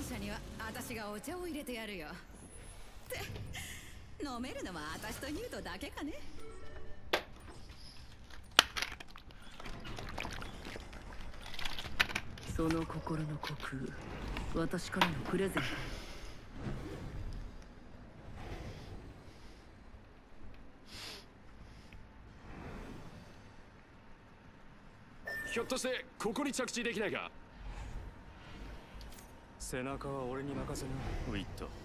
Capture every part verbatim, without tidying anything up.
者には私がお茶を入れてやるよ。って飲めるのは私とニュートだけかね。その心の虚空、私からのプレゼント。 ひょっとしてここに着地できないか。背中は俺に任せな、ウィット。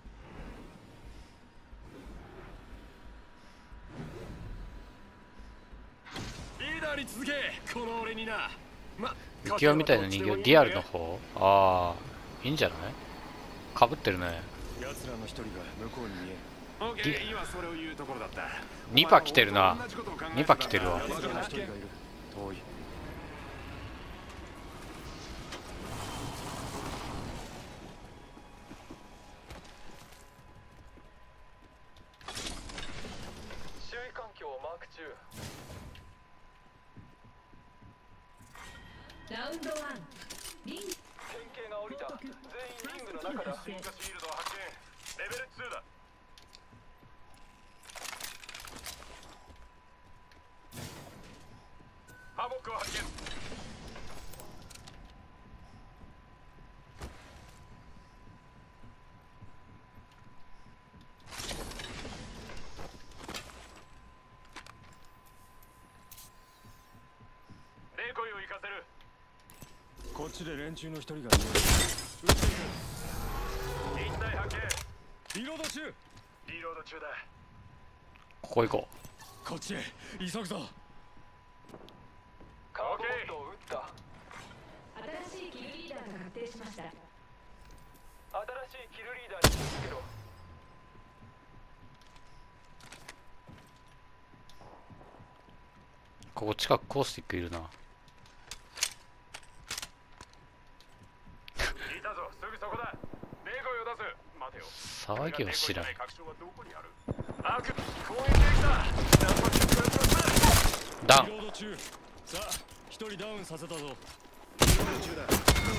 リーダーに続け、この俺にな。ま、 浮世みたいな人形、リアルの方。ああ、いいんじゃない。かぶってるね。 奴らの一人が向こうに見える。オッケー、今それを言うところだった。 にパ来てるな。にパ来てるわ。 遠い。 ラウンドワン、リング。 変形が降りた。全員リングの中だ。 進化シールドを発見。レベルツーだ。ハボックを発見。霊恋を行かせる。こっちで連中の一人が見える。撃っていく。一体発見。リロード中。リロード中だ。 ここ行こう。こっちへ急ぐぞ。 カーボットを撃った。 新しいキルリーダーが確定しました。 新しいキルリーダーに気をつけろ。 ここ近くコースティックいるな。 いたぞ、すぐそこだ。霊声を出す。待てよ。 騒ぎは知らん。 あく、攻撃できた。 ダウン。 リロード中。さあ、一人ダウンさせたぞ。リロード中だ。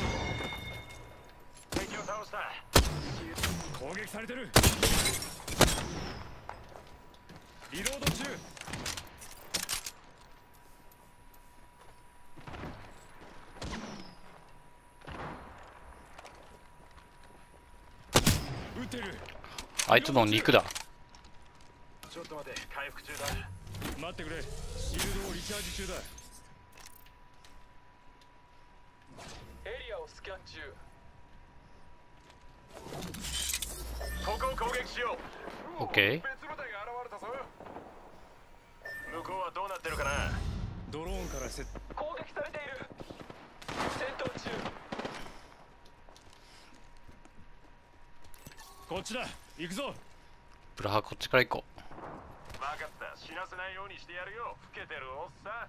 敵を倒した。攻撃されてる。リロード中。撃ってる。 あいつも肉だ。 ちょっと待て、回復中だ。待ってくれ。シールドをリチャージ中だ。 エリアをスキャン中。 ここを攻撃しよう。 オッケー。 別部隊が現れたぞ。向こうはどうなってるかな。ドローンからせ攻撃されている。戦闘中。 こっちだ。行くぞ。 ブラハこっちから行こう。 分かった。死なせないようにしてやるよ。老けてるおっさん。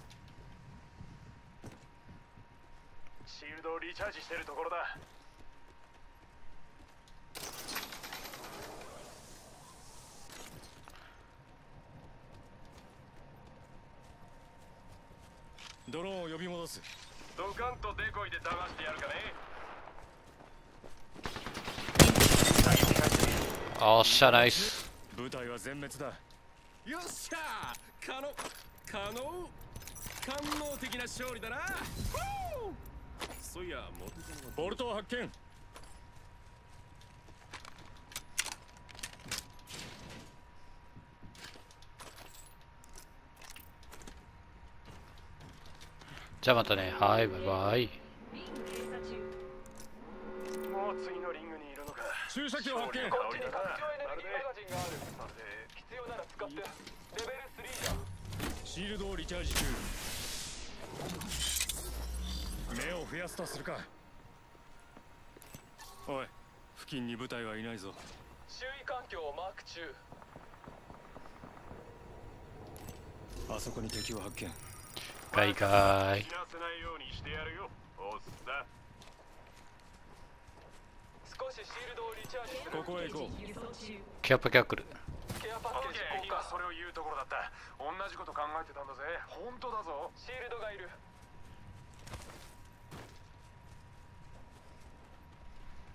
シールドをリチャージしてるところだ。ドローンを呼び戻す。ドカンとデコイで騙してやるかね。 あーっしゃ、ナイス。 部隊は全滅だ。よっしゃー。可能可能官能的な勝利だな。そういや、ボルトを発見。 じゃあまたね。はい、バイバイ。 もう次のリングにいるのか。注射器を発見。 こっちに環境エネルギーマガジンがある。必要なら使って。レベルスリーだ。 シールドをリチャージ中。目を増やすとするか。おい、付近に部隊はいないぞ。 周囲環境をマーク中。 あそこに敵を発見。 ガイガイ。 死なせないようにしてやるよ、おっさん。 少しシールドをリチャージする。 ここへ行こう。 ケアパキャックル。 ケアパッケージ交換。 今それを言うところだった。同じこと考えてたんだぜ。本当だぞ。 シールドがいる。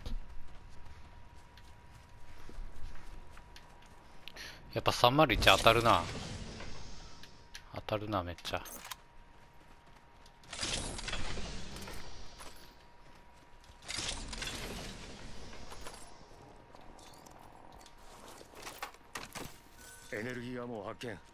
やっぱさんまるいち当たるな。当たるな、めっちゃ。 エネルギーアモを発見。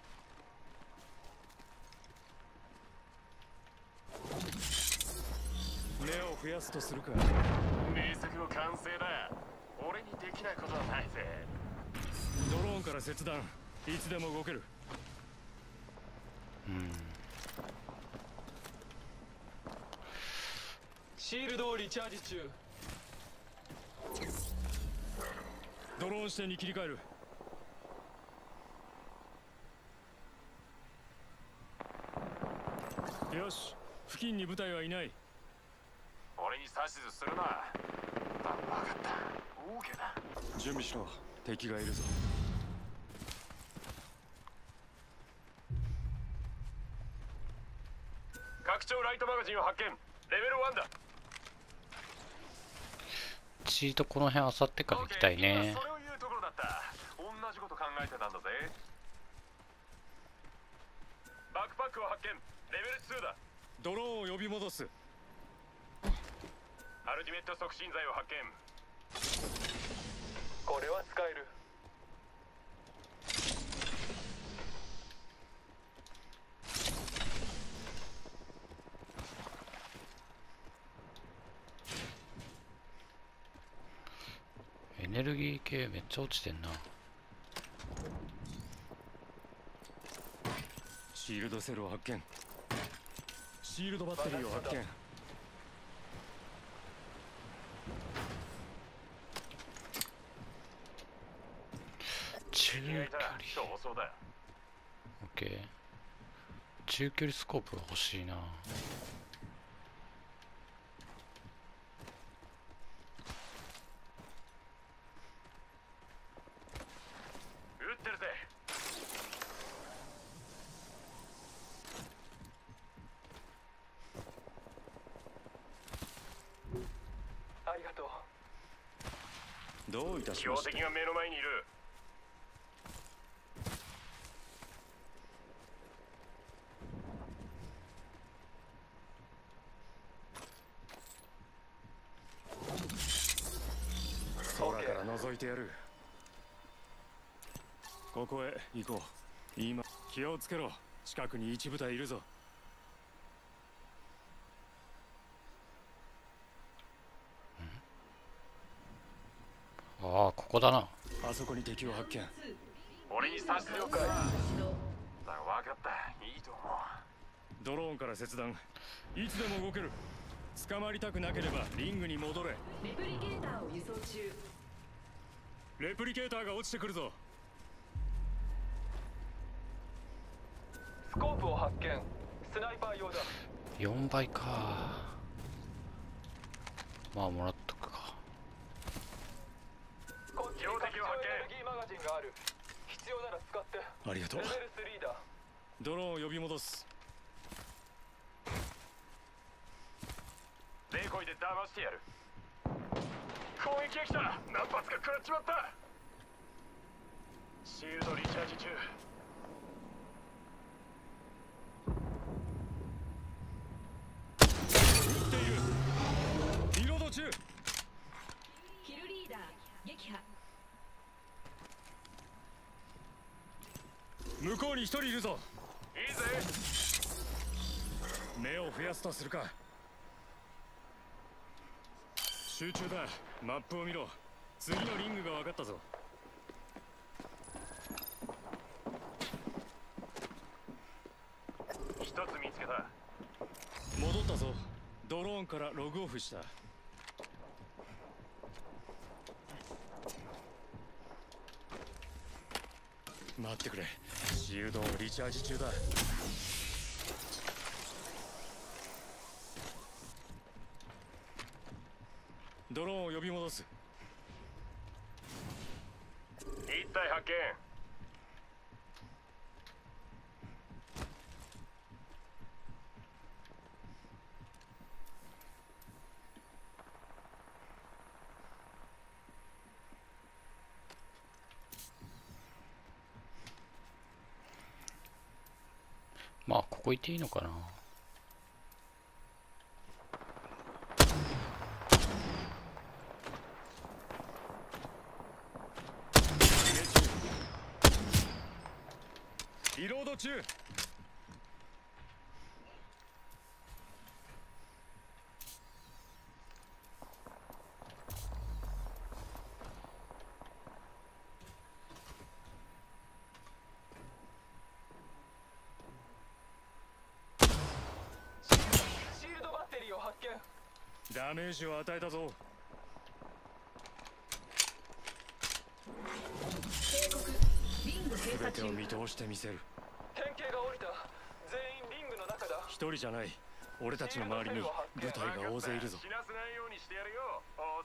目を増やすとするか。 名作の完成だ。俺にできないことはないぜ。 ドローンから切断。いつでも動ける。 うん。 シールドをリチャージ中。 ドローン視点に切り替える。よし、付近に部隊はいない。 俺に指図するな。あ、分かった。オーケーだ。 準備しろ。敵がいるぞ。 拡張ライトマガジンを発見。レベルワンだ。 チートこの辺あさってから行きたいね。 それを言うところだった。同じこと考えてたんだぜ。バックパックを発見。レベルツーだ。 ドローンを呼び戻す。 アルティメット促進剤を発見。これは使える。 エネルギー系めっちゃ落ちてんな。 シールドセルを発見。シールドバッテリーを発見。 中距離。 そうそうだ。 オッケー。中距離スコープが欲しいな。 撃ってるぜ。ありがとう。 どういたしま標して。 的が目の前にいる。 空から覗いてやる。ここへ行こう。今気をつけろ。近くに一部隊いるぞ。 ああ、ここだな。 あそこに敵を発見。 俺に指図をかい。だが分かった。いいと思う。 ドローンから切断。いつでも動ける。捕まりたくなければリングに戻れ。 レプリケーターを輸送中。 レプリケーターが落ちてくるぞ。 スコープを発見。スナイパー用だ。 よんばいか。まあもらっとくか。 こっちに拡張エネルギーマガジンがある。必要なら使って。 ありがとうレ。ベルスリーだ。 ドローンを呼び戻す。 デコイで騙してやる。攻撃が来た。何発か食らっちまった。シールドリチャージ中。 撃っている。リロード中。 キルリーダー撃破。 向こうに一人いるぞ。 いいぜ。 目を増やすとするか。集中だ。マップを見ろ。次のリングが分かったぞ。 一つ見つけた。 戻ったぞ。ドローンからログオフした。待ってくれ。シールドをリチャージ中だ。ドローンを呼び戻す。 一体発見。 ここ行っていいのかな。 リロード中。 シールドバッテリーを発見。 ダメージを与えたぞ。全てを見通してみせる。 典型が降りた。全員リングの中だ。 一人じゃない。俺たちの周りに部隊が大勢いるぞ。 死なせないようにしてやるよ、おっ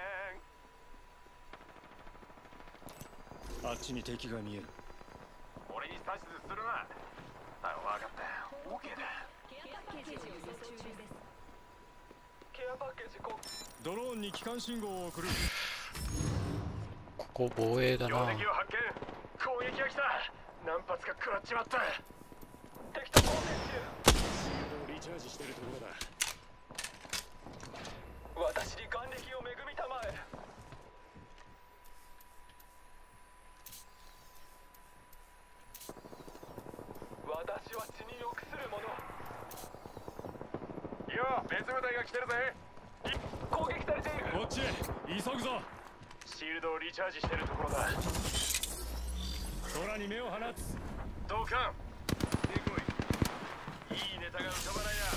せん。 あっちに敵が見える。 俺に指図するな。あ、わかったよ。オーケーだ。ケアパッケージこドローンに機関信号を送る。 ここ防衛だな。 標的を発見。攻撃が来た。何発か食らっちまった。敵と交戦リチャージしてるところだ。 中。私に眼力を恵みたまえ。私は血に臆する者。よ、別部隊が来てるぜ。攻撃されている。 こっちへ急ぐぞ。 シールドをリチャージしてるところだ。 空に目を放つ。 同感。でこい。いいネタが浮かばないな。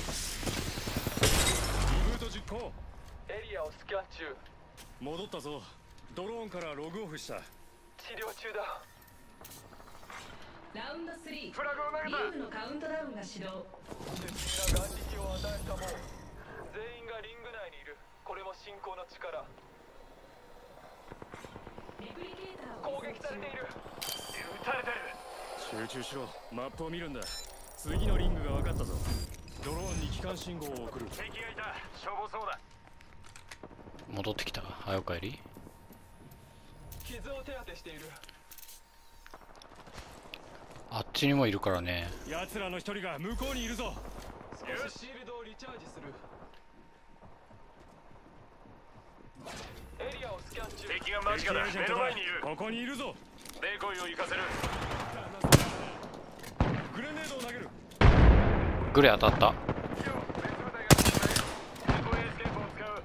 リブート実行。 エリアをスキャン中。 戻ったぞ。ドローンからログオフした。 治療中だ。 ラウンドスリー、 フラグを投げた。 リングのカウントダウンが始動。 絶妙な眼力を与えたもん。全員がリング内にいる。これも信仰の力。 レプリケーターを攻撃されている。撃たれてる。 集中しろ。マップを見るんだ。次のリングが分かったぞ。ドローンに機関信号を送る。 敵がいた。消防そうだ。 戻ってきた。あ、おかえり。 傷を手当てしている。 あっちにもいるからね。 奴らの一人が向こうにいるぞ。 少しシールドをリチャージする。エリアをスキャン中。敵が間近だ。目の前にいる。 ここにいるぞ。 デコイを行かせる。 グレネードを投げる。 グレ当たった。 よ、別部隊が来ている。デコイエスケープを使う。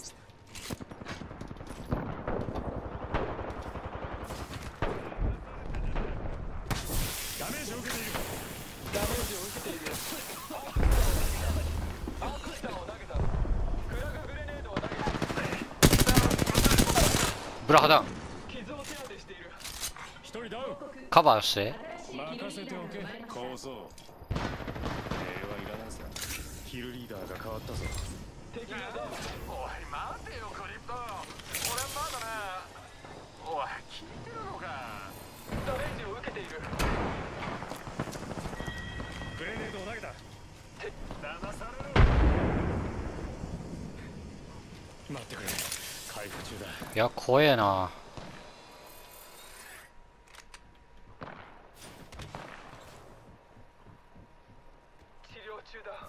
ダメージを受けている。 ダメージを受けている。アークスターを投げた。フラググレネードを投げた。 ブラハダン。 傷を手当てしている。 一人ダウン。 カバーして。 任せておけ。構造。礼はいらないさ。ヒルリーダーが変わったぞ。 敵がダウン。おい待てよクリプト。俺まだな。おい聞いてるのか。ダメージを受けている。 グレネードを投げた。 騙される。 待ってくれ。回復中だ。 いや、怖えな。 治療中だ。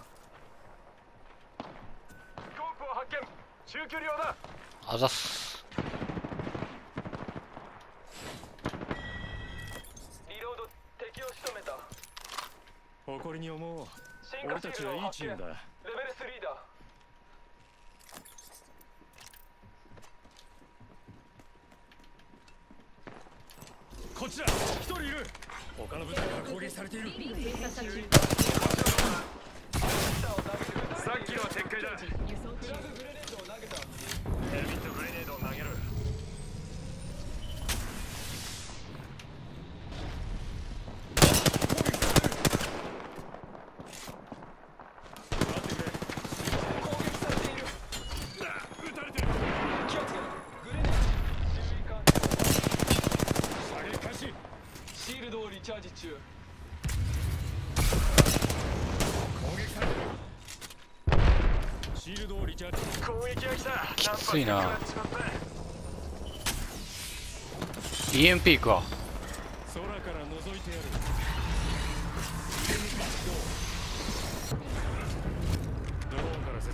スコープを発見。中距離用だ。 あざっす。 リロード。敵を仕留めた。 誇りに思おう。 進化俺たちはいいチームだ。 レベルスリーだ。 こっちだ。一人いる。他の部隊から攻撃されている。 リング閉鎖中。 さっきのは撤回だ。 輸送中。 フラググレネードを投げた。ヘビットグレネードを投げる。 待ってくれ。 攻撃されている。 撃たれてる。 気をつけろ。グレネード。注意喚起。 射撃開始。 シールドをリチャージ中。 攻撃されてる。シールドをリチャージ。 攻撃が来た。 きついな。 何発か食らっちまったイーエムピー か。 空から覗いてやる。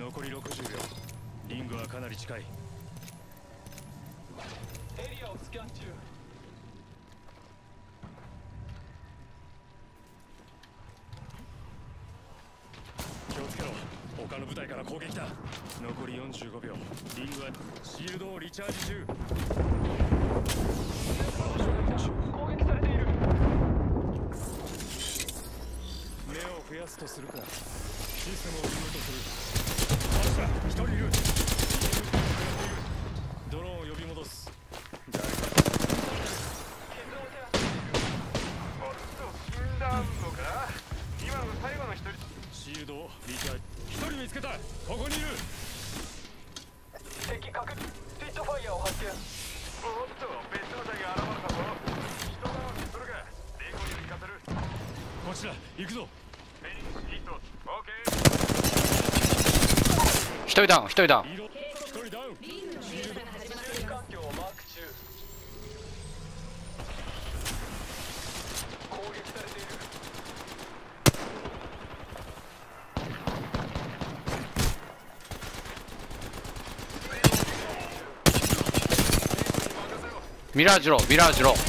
残りろくじゅうびょう。リングはかなり近い。 エリアをスキャン中。 気をつけろ。他の部隊から攻撃だ。残りよんじゅうごびょう。リングはシールドをリチャージ中。 攻撃されている。 目を増やすとするか。システムをリムートする。マスター、一人いる。ドローンを呼び戻す。誰かおっと、死んだのか。今の最後の一人。 シールドをリチャージ。一人見つけた。ここにいる。 敵確認。スピットファイヤーを発見。おっと、別の隊が現れたぞ。人がそれが霊魂に行かせる。 こちら行くぞ。 フェニックスヒット。オーケー。 一人ダウン、一人ダウン。 色一人ダウン。 リングの閉鎖が始まっています。 環境をマーク中。攻撃されている。 ミラージュロー、ミラージュロー。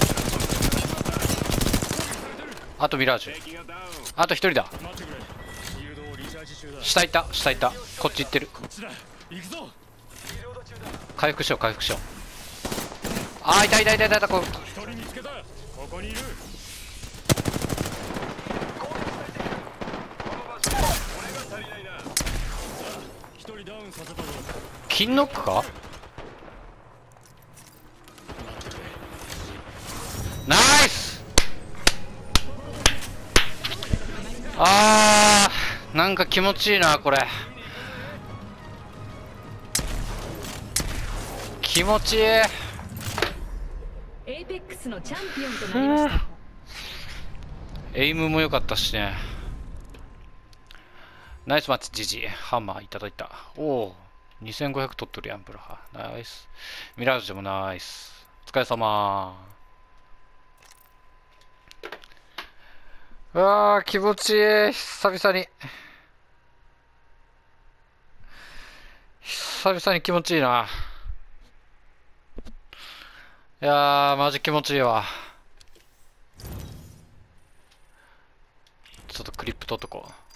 あとミラージュ。 敵がダウン。 あと一人だ。 待ってくれ。シールドをリチャージ中だ。 下いた、下いた。こっち行ってる。 こっちだ。行くぞ。 リロード中だ。 回復しよう、回復しよう。あー、いたいたいたいたいた。こ一人見つけた。ここにいる。 この場所。 俺が足りないな。さあ、一人ダウンさせたぞ。 金ノックか。ナイス。あー、なんか気持ちいいなこれ。気持ちいい。 エイペックスのチャンピオンとなりました。 エイムも良かったしね。ナイスマッチ。ジジハンマーいただいた。おお、にせんごひゃく取っとるやんブラハ。ナイス。ミラージュでもナイス。お疲れ様。うわー、気持ちいい。久々に久々に気持ちいいな。いやー、マジ気持ちいいわ。ちょっとクリップ取っとこう。